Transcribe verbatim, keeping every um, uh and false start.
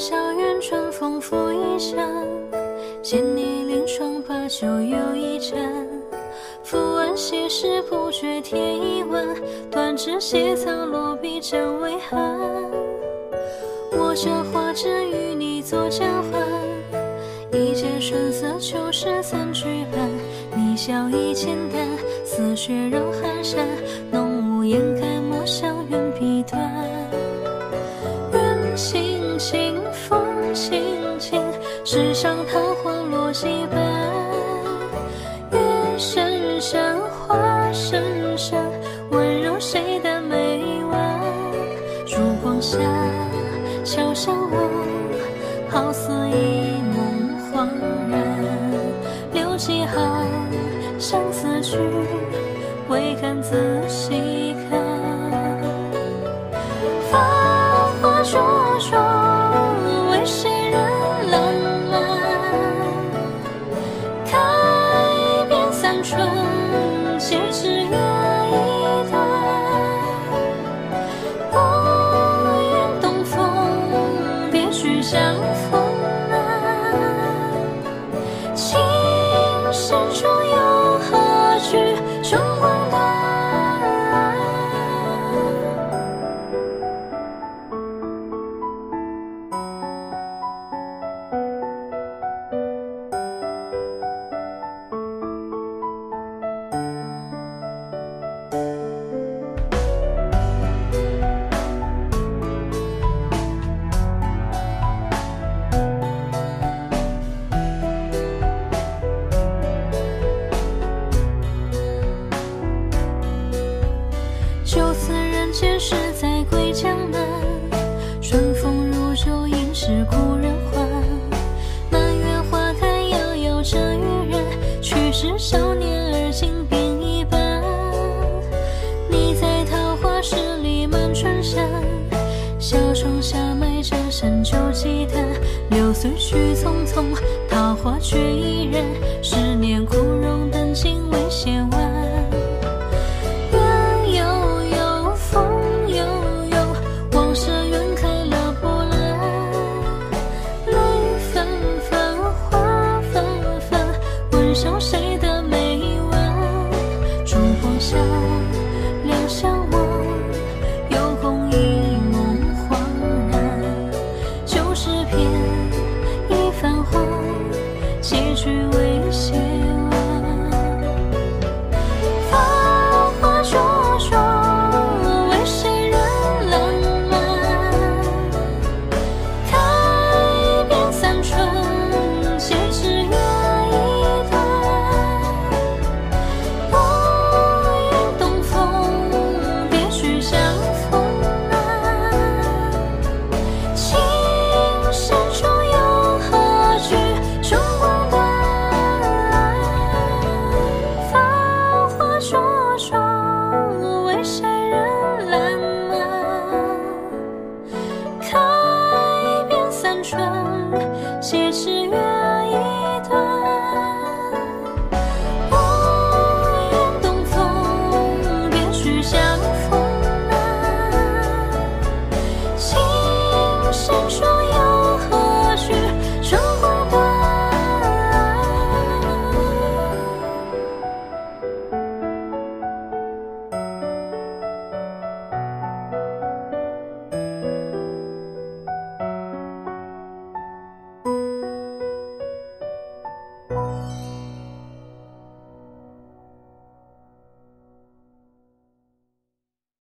校园春风拂衣衫，见你临窗把酒又一盏。伏案西施不觉添一碗，断指斜藏落笔真为寒。我这花针与你作交换，一剪顺色秋时三句半。你笑意简单，似雪绕寒山，浓雾掩盖墨香远笔端。缘轻轻风轻轻，世上桃花落几瓣。月深深花深深，温柔谁的眉弯。烛光下悄相望，好似一梦恍然。留几行相思句，未敢仔细看。繁华灼灼，为谁人烂漫？开遍三春，且只月一段。不愿东风，别去相逢难。情深处又何惧春光淡？就此人间事在归江南，春风如酒，应是故人还。满园花开，遥遥这渔人，去时少年而今变一般。你在桃花市里满春山，小窗下埋着深酒几坛。流岁去匆匆，桃花却依然，十年枯荣等今未写完。笑谁的眉弯？烛光下两相望，又共一梦恍然。旧诗篇已泛黄，结局未写完。繁华灼灼，为谁人烂漫？开遍三春，且只月一段。且只月一段，不愿东风，别去相